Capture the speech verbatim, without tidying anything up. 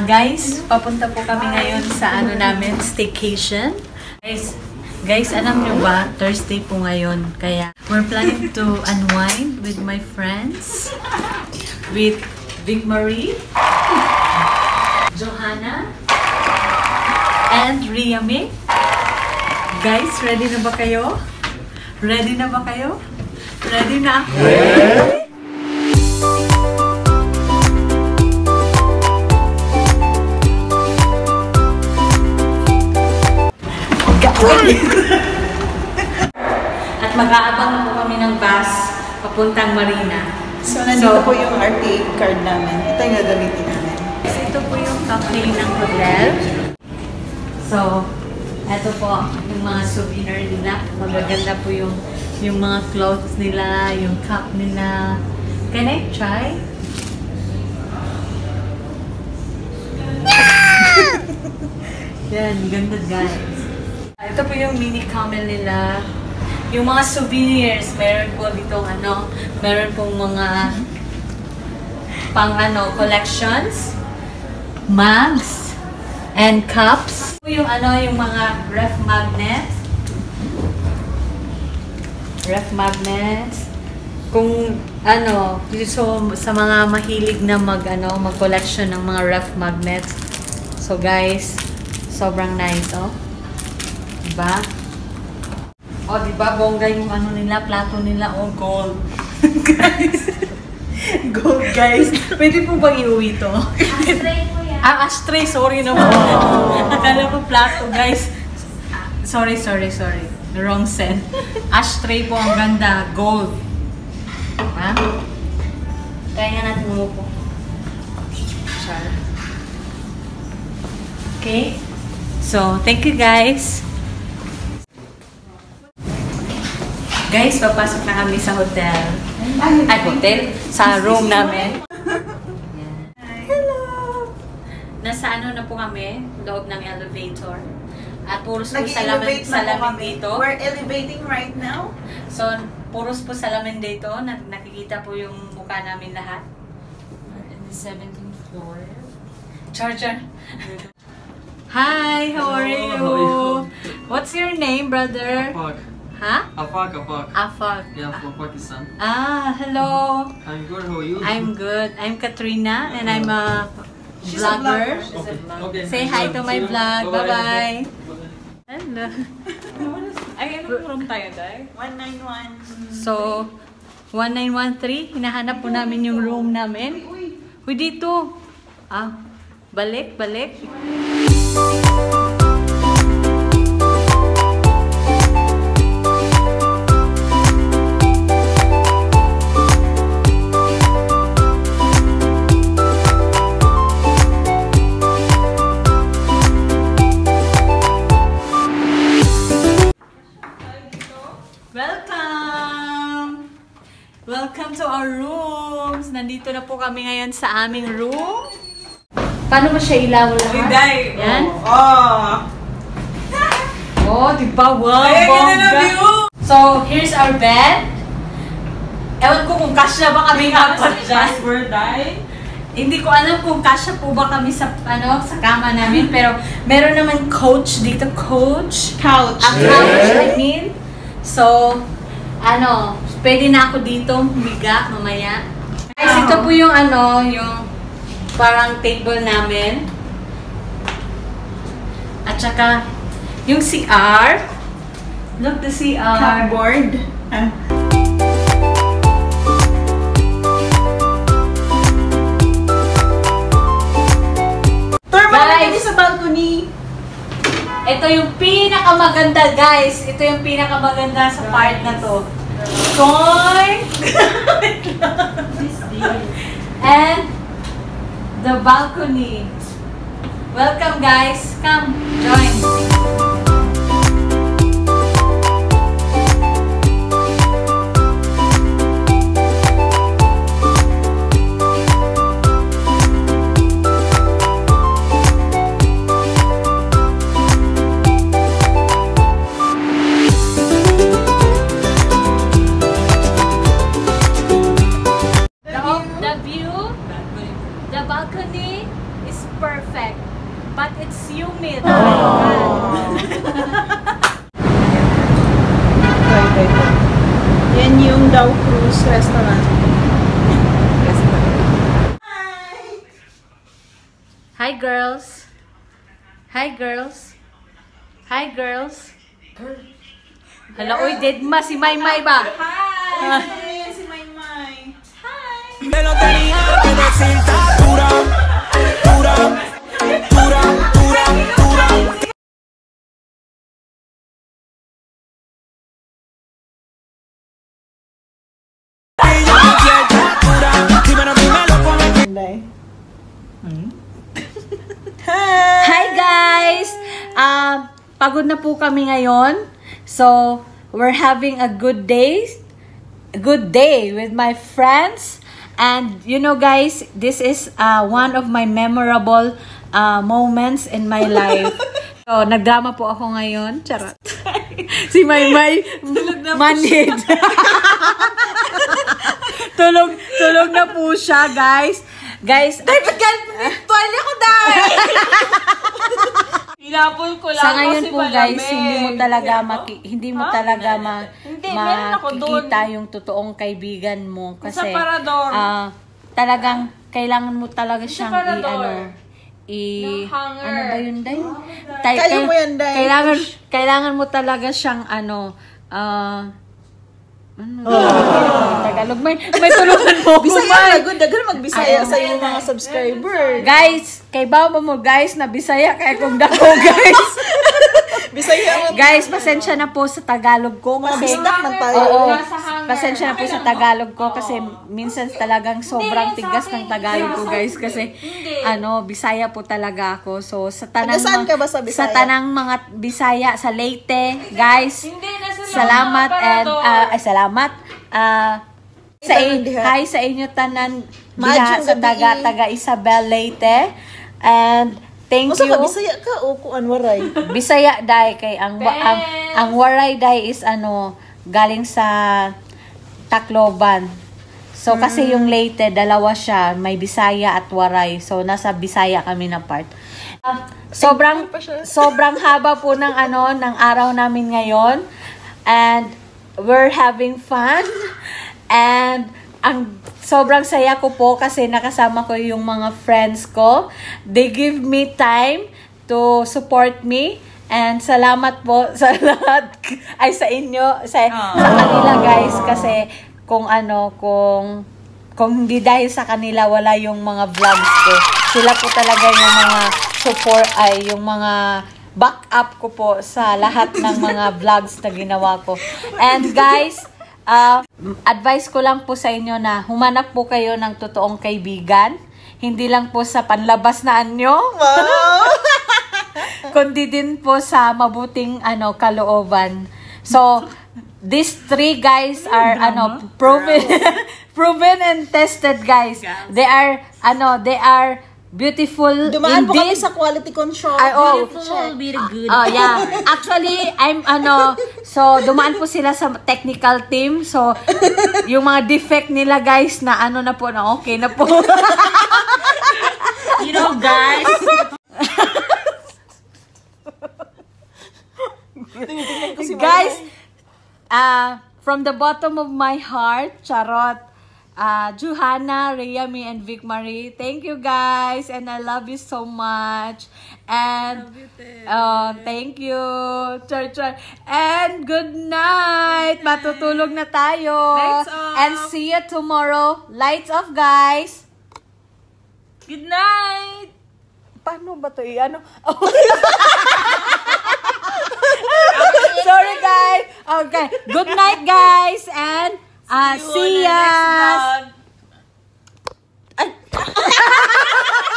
Uh, guys, papunta po kami ngayon sa ano namin, staycation. Guys, guys, alam nyo ba, Thursday po ngayon. Kaya, we're planning to unwind with my friends. With Vic Marie, Johanna, and Riame. Guys, ready na ba kayo? Ready na ba kayo? Ready na ako? Yeah. At mag-aabang na po kami ng bus papuntang Marina. So, nandito so, po yung R T A card namin. Ito yung gagamitin namin. So, ito po yung cafe ng hotel. So, ito po yung mga souvenir nila. Magaganda po yung yung mga clothes nila, yung cup nila. Can I try? Yan, ganda guys. Ito po yung mini camel nila. Yung mga souvenirs, meron po dito ano, meron pong mga pang ano, collections, mugs, and cups. Yung ano, yung mga ref magnets. Ref magnets. Kung ano, so sa mga mahilig na mag ano, mag-collection ng mga ref magnets. So guys, sobrang nice, oh. Diba? O, oh, diba? Bongga yung ano nila, plato nila. Oh, gold. Guys. Gold, guys. Pwede po bang iuwi ito? Ashtray po yan. Ah, ashtray. Sorry naman. Oh. Akala ko plato, guys. Sorry, sorry, sorry. Wrong set. Ashtray po. Ang ganda. Gold. Ha? Kaya nga natin umupo. Char. Okay? So, thank you, guys. Guys, papasok na kami sa hotel. Ay, hotel? Sa room namin. Hello! Nasa ano na po kami, loob ng elevator. At puros po salamin, salamin dito. We're elevating right now. So, puros po salamin dito. Nakikita po yung mukha namin lahat. In the seventeenth floor. Charger. Hi, how are you? How are you? What's your name, brother? Afak. Huh? Afak, Afak. Afak. Yeah, from Pakistan. Ah, hello. I'm good, how are you? I'm good. I'm Katrina and I'm a She's a vlogger. vlogger. Okay. Okay. Say hi to my vlog. Bye-bye. Hello. Ay, anong room tayo, Day? one nine one. So, one nine one three. Hinahanap po namin yung room namin. Uy, dito. Ah, balik, balik. Welcome! Welcome to our rooms! Nandito na po kami ngayon sa aming room. Paano mo siya ilaw lahat? Uy, Day! Yan? Oh! Oh, diba? Wow! Ay, ganda na bongga. view! So, here's our bed. Ewan ko kung kasya ba kami apat dyan. Password, Day? Hindi ko alam kung kasya po ba kami sa ano sa kama namin. Pero meron naman coach dito. Coach. Couch. Ang couch, I mean. So, ano, pwede na ako dito humiga mamaya. Guys, ito po yung ano, yung parang table namin. At saka, yung C R. Look, the C R. Cupboard. Ah. Guys, sa balcony. ito yung pinakamaganda, guys. Ito yung pinakamaganda sa part na to. Toy! And the balcony. Welcome, guys. Come, join. The view, the balcony is perfect. daw cruise restaurant. Hi, girls. Hi, girls. Hi, girls. Hala, uy, dead ma. Si Maymay ba? Hi! Hi! Si Maymay. Me lo tenía que decir, está dura, dura, dura, dura, dura. Day. Hi, guys! Um, pagod na po kami ngayon. So, we're having a good day. A good day with my friends. And, you know, guys, this is uh, one of my memorable uh, moments in my life. So, nagdrama po ako ngayon. Charot. Si Maymay, manhid. tulog, tulog na po siya, guys. Guys, Day, ba't gan? Tuwalya ko, Day! Hinapol ko lang sa ngayon kasi po malamig. guys, hindi mo talaga maki, hindi mo Ha? talaga ma, Hindi, meron ako makikita doon. yung totoong kaibigan mo kasi Sa Parador. ah, talagang kailangan mo talaga Sa siyang i Parador. ano i Ng hanger. ano ba yun Day? Tay- Kaya kay- mo yan, Day. Kailangan kailangan mo talaga siyang ano ah ano Tagalog may may tulungan mo ako, Bisaya May. na good. Dagan magbisaya sa iyong mga subscriber. Guys, kay ba mo guys na Bisaya kay kung dako guys. Bisaya mo. Guys, pasensya na po sa Tagalog ko Mga kasi bisdak man tayo. Oo, Nasa hanger. pasensya na po sa Tagalog ko kasi minsan talagang sobrang Hindi, tigas sa ng akin, Tagalog ko hindi. guys kasi Hindi. ano, Bisaya po talaga ako. So sa tanang Taga saan mga- ka ba sa Bisaya? sa tanang mga Bisaya sa Leyte, guys. Hindi, nasa Salamat mga and Parador. ah, ay salamat. Ah sa Tanan in, diha. hi sa inyo tanan diha Maayong sa gabi. taga taga Isabel Leyte. And thank Masa you. ka Bisaya ka o kuan waray? Bisaya dai kay ang wa- ang, ang waray dai is ano galing sa Tacloban. So kasi yung Leyte dalawa siya, may Bisaya at Waray. So nasa Bisaya kami na part. Ah, sobrang sobrang haba po ng ano ng araw namin ngayon. And we're having fun. And ang sobrang saya ko po kasi nakasama ko yung mga friends ko. They give me time to support me. And salamat po sa lahat ay sa inyo sa, sa kanila guys kasi kung ano kung kung hindi dahil sa kanila wala yung mga vlogs ko. Sila po talaga yung mga support ay yung mga backup ko po sa lahat ng mga vlogs na ginawa ko. And guys, uh, advice ko lang po sa inyo na humanap po kayo ng totoong kaibigan. Hindi lang po sa panlabas na anyo. Kundi din po sa mabuting ano kalooban. So, these three guys are ano proven proven and tested guys. They are ano, they are beautiful Dumaan po kami indeed. sa quality control. Ay, oh. Check. Very good. Oh, yeah. Actually, I'm ano, so dumaan po sila sa technical team. So, yung mga defect nila guys na ano na po na okay na po. You know, guys. Guys, uh, from the bottom of my heart, charot, uh, Johanna, Rayami, and Vic Marie, thank you guys, and I love you so much. And, uh, thank you, char, char. And good night. Matutulog na tayo. Lights off. And see you tomorrow. Lights off, guys. Good night. Paano ba to i-ano? Sorry guys. Okay. Good night guys and uh, see, See you on the ya. next vlog.